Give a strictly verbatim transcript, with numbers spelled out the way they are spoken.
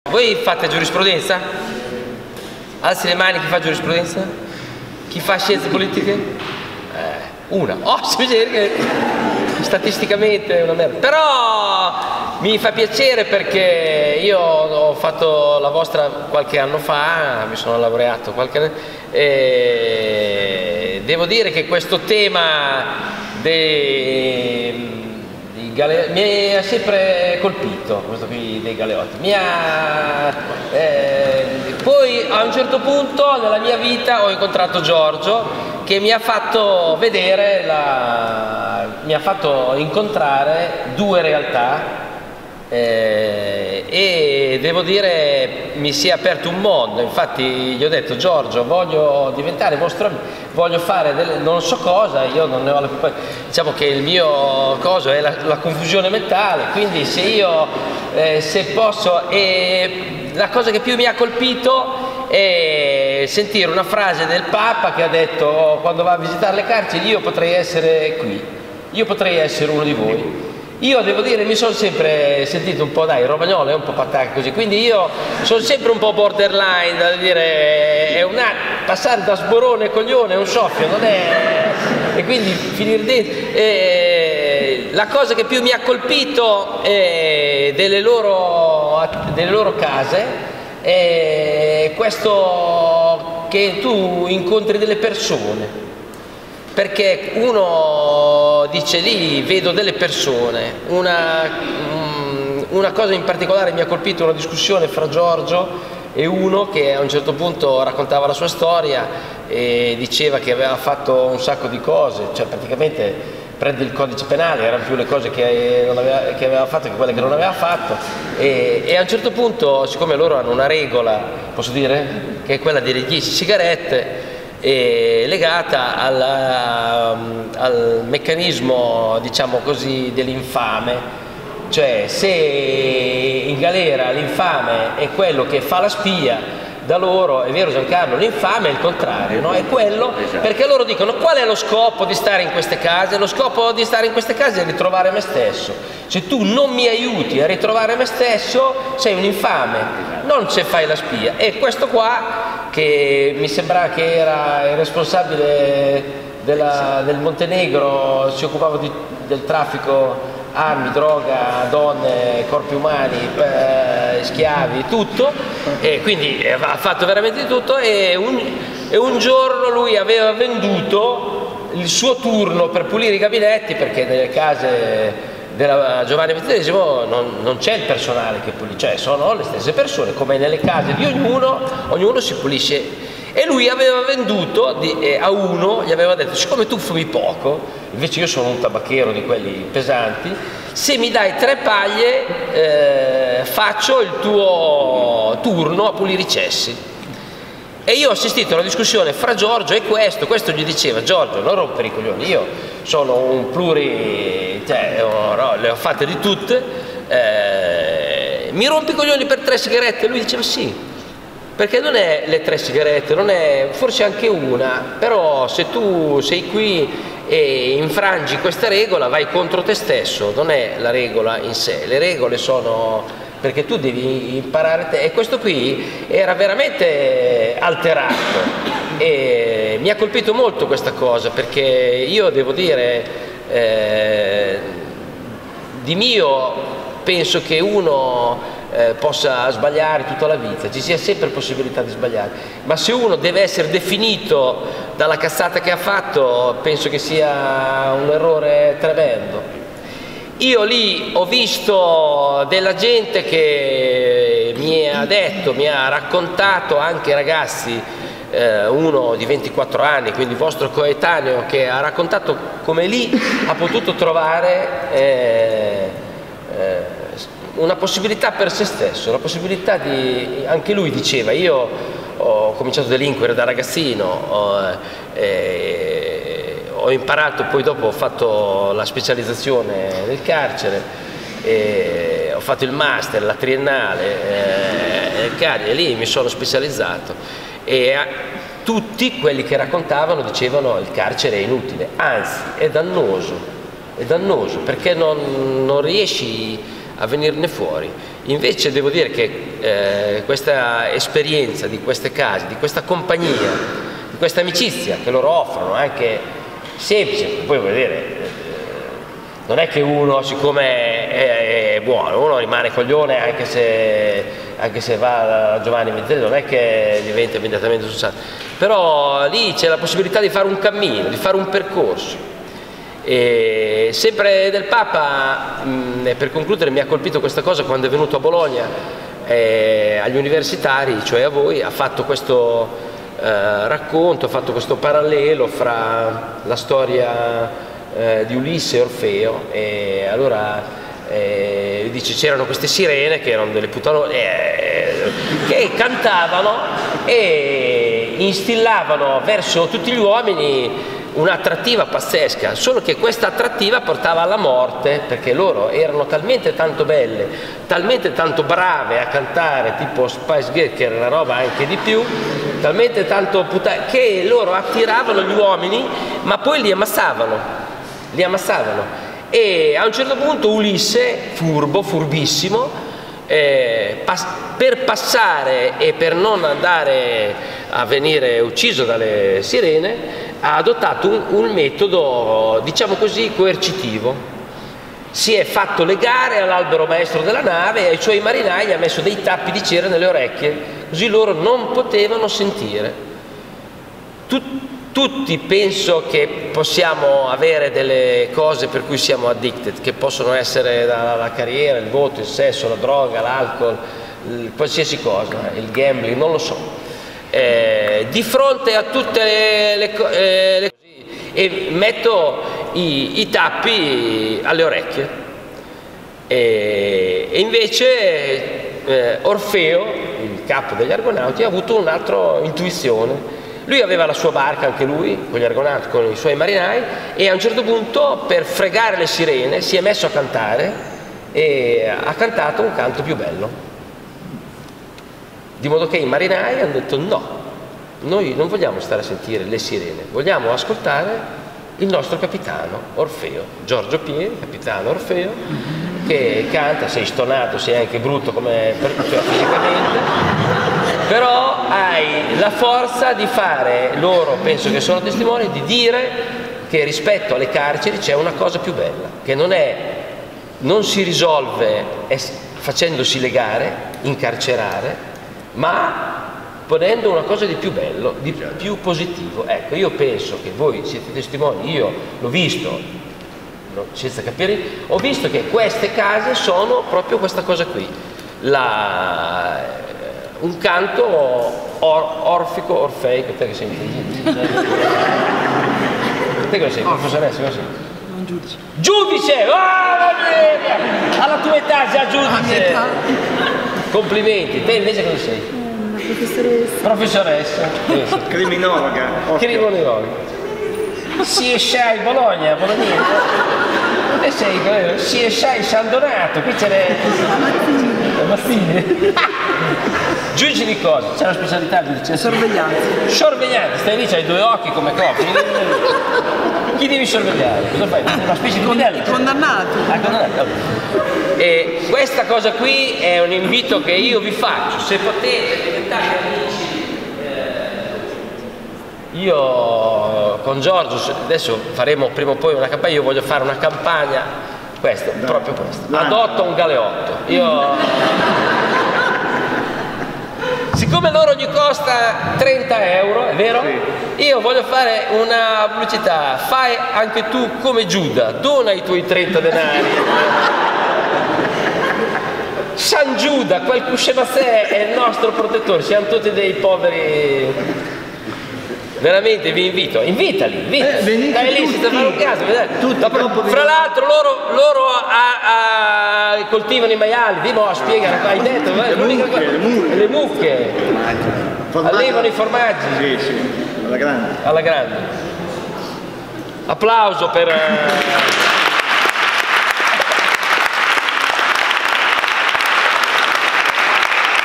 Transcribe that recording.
Voi fate giurisprudenza? Alzi le mani chi fa giurisprudenza? Chi fa scienze politiche? Eh, una. Oh, si vede che statisticamente è una merda. Però mi fa piacere perché io ho fatto la vostra qualche anno fa, mi sono laureato qualche anno e devo dire che questo tema dei mi ha sempre colpito, questo qui dei Galeotti. Mi ha, eh, poi a un certo punto nella mia vita ho incontrato Giorgio che mi ha fatto vedere, la, mi ha fatto incontrare due realtà eh, e devo dire mi si è aperto un mondo. Infatti gli ho detto: Giorgio, voglio diventare vostro amico, voglio fare delle, non so cosa, io non ne ho la, diciamo che il mio coso è la, la confusione mentale, quindi se io eh, se posso, e la cosa che più mi ha colpito è sentire una frase del Papa che ha detto oh, quando va a visitare le carceri: io potrei essere qui, io potrei essere uno di voi. Io devo dire, mi sono sempre sentito un po', dai, Romagnolo è un po' patacco così, quindi io sono sempre un po' borderline, da dire, è un passare da sborone e coglione è un soffio, non è, e quindi finire dentro. E la cosa che più mi ha colpito è delle loro, delle loro case è questo che tu incontri delle persone. Perché uno dice lì vedo delle persone, una, una cosa in particolare mi ha colpito, una discussione fra Giorgio e uno che a un certo punto raccontava la sua storia e diceva che aveva fatto un sacco di cose, cioè praticamente prende il codice penale, erano più le cose che, non aveva, che aveva fatto che quelle che non aveva fatto e, e a un certo punto, siccome loro hanno una regola, posso dire, che è quella delle dieci sigarette, è legata alla, al meccanismo, diciamo così, dell'infame, cioè se in galera l'infame è quello che fa la spia, da loro, è vero Giancarlo, l'infame è il contrario, no? È quello, perché loro dicono qual è lo scopo di stare in queste case? Lo scopo di stare in queste case è ritrovare me stesso. Se tu non mi aiuti a ritrovare me stesso sei un infame, non se fai la spia. E questo qua, che mi sembra che era il responsabile della, del Montenegro, si occupava di, del traffico armi, droga, donne, corpi umani, eh, schiavi, tutto, e quindi ha fatto veramente di tutto e un, e un giorno lui aveva venduto il suo turno per pulire i gabinetti, perché nelle case della Giovanni ventitresimo non, non c'è il personale che pulisce, cioè sono le stesse persone, come nelle case di ognuno, ognuno si pulisce. E lui aveva venduto di, eh, a uno, gli aveva detto: siccome tu fumi poco, invece io sono un tabacchero di quelli pesanti, se mi dai tre paglie eh, faccio il tuo turno a pulire i cessi. E io ho assistito a una discussione fra Giorgio e questo, questo gli diceva: Giorgio, non rompere i coglioni, io sono un pluri, cioè, no, le ho fatte di tutte, eh, mi rompi i coglioni per tre sigarette? Lui diceva sì. Perché non è le tre sigarette, non è, forse anche una, però se tu sei qui e infrangi questa regola vai contro te stesso, non è la regola in sé, le regole sono perché tu devi imparare te. E questo qui era veramente alterato e mi ha colpito molto questa cosa, perché io devo dire, eh, di mio penso che uno Eh, possa sbagliare tutta la vita, ci sia sempre possibilità di sbagliare, ma se uno deve essere definito dalla cazzata che ha fatto, penso che sia un errore tremendo. Io lì ho visto della gente che mi ha detto, mi ha raccontato, anche ragazzi, eh, uno di ventiquattro anni, quindi vostro coetaneo, che ha raccontato come lì ha potuto trovare eh, eh, una possibilità per se stesso, una possibilità di, anche lui diceva, io ho cominciato a delinquere da ragazzino, ho, eh, ho imparato, poi dopo ho fatto la specializzazione nel carcere, eh, ho fatto il master, la triennale, eh, e lì mi sono specializzato e a, tutti quelli che raccontavano dicevano il carcere è inutile, anzi è dannoso, è dannoso perché non, non riesci a venirne fuori. Invece devo dire che eh, questa esperienza di queste case, di questa compagnia, di questa amicizia che loro offrono, anche semplice, poi vuol dire, eh, non è che uno, siccome è, è buono, uno rimane coglione anche se, anche se va a Giovanni Ventelli, non è che diventa immediatamente sociale, però lì c'è la possibilità di fare un cammino, di fare un percorso. E sempre del Papa, mh, per concludere, mi ha colpito questa cosa quando è venuto a Bologna eh, agli universitari, cioè a voi, ha fatto questo eh, racconto, ha fatto questo parallelo fra la storia eh, di Ulisse e Orfeo, e allora eh, dice c'erano queste sirene che erano delle puttanone eh, che cantavano e instillavano verso tutti gli uomini un'attrattiva pazzesca, solo che questa attrattiva portava alla morte, perché loro erano talmente tanto belle, talmente tanto brave a cantare, tipo Spice Girl, che era una roba anche di più, talmente tanto puttana, che loro attiravano gli uomini, ma poi li ammassavano, li ammassavano. E a un certo punto Ulisse, furbo, furbissimo, eh, pas- per passare e per non andare a venire ucciso dalle sirene, ha adottato un, un metodo, diciamo così, coercitivo. Si è fatto legare all'albero maestro della nave e ai suoi marinai gli ha messo dei tappi di cera nelle orecchie, così loro non potevano sentire. Tut, tutti penso che possiamo avere delle cose per cui siamo addicted, che possono essere la, la carriera, il voto, il sesso, la droga, l'alcol, qualsiasi cosa, il gambling, non lo so. Eh, di fronte a tutte le, le, eh, le cose e metto i, i tappi alle orecchie e, e invece eh, Orfeo, il capo degli Argonauti, ha avuto un'altra intuizione. Lui aveva la sua barca, anche lui, con gli Argonauti, con i suoi marinai, e a un certo punto, per fregare le sirene, si è messo a cantare e ha cantato un canto più bello. Di modo che i marinai hanno detto no, noi non vogliamo stare a sentire le sirene, vogliamo ascoltare il nostro capitano Orfeo, Giorgio Pieri, capitano Orfeo, che canta, sei stonato, sei anche brutto come per, cioè, fisicamente, però hai la forza di fare, loro penso che sono testimoni, di dire che rispetto alle carceri c'è una cosa più bella, che non è, non si risolve facendosi legare, incarcerare, ma ponendo una cosa di più bello, di più positivo. Ecco, io penso che voi siete testimoni, io l'ho visto, senza capire, ho visto che queste case sono proprio questa cosa qui, la, un canto or, orfico, orfeico, te che sei intelligente. Te che sei, professoressa, cosa sei? Un giudice. Giudice! Oh, va bene! Alla tua età già giudice! Complimenti, te invece cosa sei? Una professoressa. Professoressa. Criminologa. Criminologa. Si esce Bologna, bolognese. E sei, si esce San Donato, qui c'è le... Mazzini. Giudice di cosa? C'è una specialità giudice? Sorveglianza. Sorveglianza, stai lì, c'hai due occhi come coppi. Chi devi sorvegliare? Cosa fai? Una specie di bidello? Condannato. Ah, condannato. E questa cosa qui è un invito che io vi faccio, se potete diventate amici. Eh, io con Giorgio, adesso faremo prima o poi una campagna, io voglio fare una campagna, questo, dai, proprio questo, dai. Adotta un galeotto. Io... Siccome loro gli costa trenta euro, è vero? Sì. Io voglio fare una pubblicità, fai anche tu come Giuda, dona i tuoi trenta denari. San Giuda, quel Cuscemassè è il nostro protettore, siamo tutti dei poveri. Veramente vi invito, invitali, invitali. Eh, dai lì, senza fare un caso, dopo, fra l'altro loro, loro a, a, coltivano i maiali, di mo, spiega, hai detto, le, mucche, cosa, le, mucche. le mucche, allevano i formaggi. Sì, sì, alla grande. Alla grande. Applauso per...